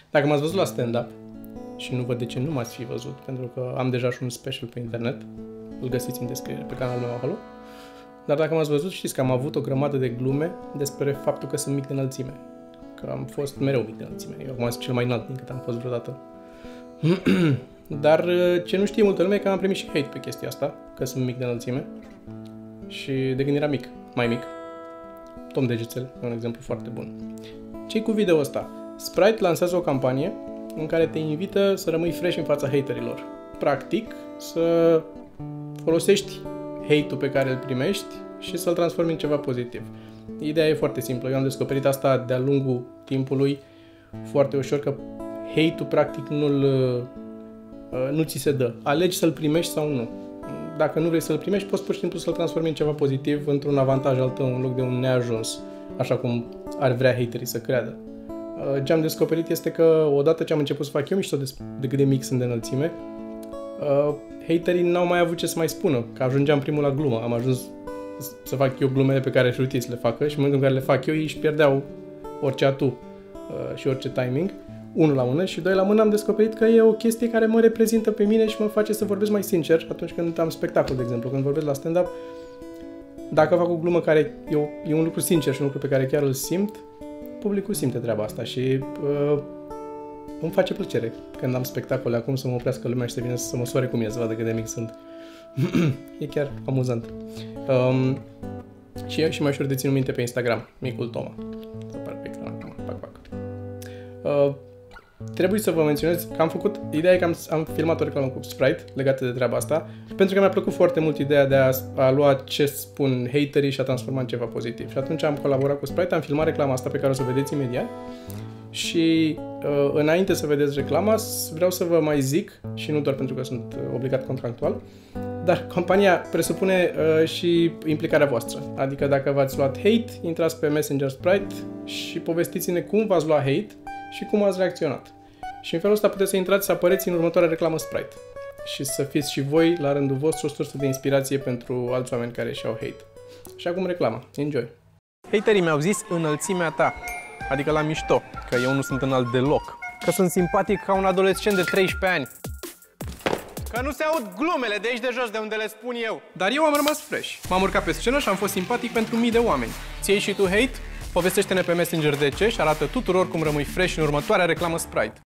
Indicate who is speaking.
Speaker 1: Dacă m-ați văzut la stand-up, și nu văd de ce nu m-ați fi văzut, pentru că am deja și un special pe internet, îl găsiți în descriere pe canalul meu acolo, dar dacă m-ați văzut, știți că am avut o grămadă de glume despre faptul că sunt mic de înălțime. Că am fost mereu mic de înălțime. Eu acum sunt cel mai înalt din cât am fost vreodată. Dar ce nu știe multă lume e că am primit și hate pe chestia asta, că sunt mic de înălțime. Și de când eram mic, mai mic. Tom Degețel e un exemplu foarte bun. Ce-i cu video ăsta? Sprite lansează o campanie în care te invită să rămâi fresh în fața haterilor. Practic, să folosești hate-ul pe care îl primești și să-l transformi în ceva pozitiv. Ideea e foarte simplă. Eu am descoperit asta de-a lungul timpului foarte ușor, că hate-ul practic nu ți se dă. Alegi să-l primești sau nu. Dacă nu vrei să-l primești, poți pur și simplu să-l transformi în ceva pozitiv, într-un avantaj al tău, în loc de un neajuns, așa cum ar vrea haterii să creadă. Ce am descoperit este că odată ce am început să fac eu mișto de cât de mic sunt de înălțime, haterii n-au mai avut ce să mai spună, că ajungeam primul la glumă. Am ajuns să fac eu glumele pe care știu să le facă și în momentul în care le fac eu, ei își pierdeau orice atu și orice timing. Unul la mână și doi la mână am descoperit că e o chestie care mă reprezintă pe mine și mă face să vorbesc mai sincer atunci când am spectacol, de exemplu. Când vorbesc la stand-up, dacă fac o glumă care e un lucru sincer și un lucru pe care chiar îl simt, publicul simte treaba asta și îmi face plăcere când am spectacole acum să mă oprească lumea și să vină să măsoare cu mine, să vadă cât de mic sunt. E chiar amuzant. Și e și mai ușor de ținut minte pe Instagram, Micul Toma. Să apare pe ecran acum, pac. Trebuie să vă menționez că ideea e că am filmat o reclamă cu Sprite legată de treaba asta, pentru că mi-a plăcut foarte mult ideea de a lua ce spun haterii și a transforma în ceva pozitiv. Și atunci am colaborat cu Sprite, am filmat reclama asta pe care o să o vedeți imediat și înainte să vedeți reclama, vreau să vă mai zic, și nu doar pentru că sunt obligat contractual, dar campania presupune și implicarea voastră. Adică dacă v-ați luat hate, intrați pe Messenger Sprite și povestiți-ne cum v-ați luat hate și cum ați reacționat. Și în felul ăsta puteți să intrați să apăreți în următoarea reclamă Sprite și să fiți și voi, la rândul vostru, o sursă de inspirație pentru alți oameni care și-au hate. Și acum reclama. Enjoy! Haterii mi-au zis înălțimea ta, adică la mișto, că eu nu sunt înalt deloc, că sunt simpatic ca un adolescent de 13 ani, că nu se aud glumele de aici de jos de unde le spun eu. Dar eu am rămas fresh. M-am urcat pe scenă și am fost simpatic pentru mii de oameni. Ți-ai și tu hate? Povestește-ne pe Messenger de ce și arată tuturor cum rămâi fresh în următoarea reclamă Sprite.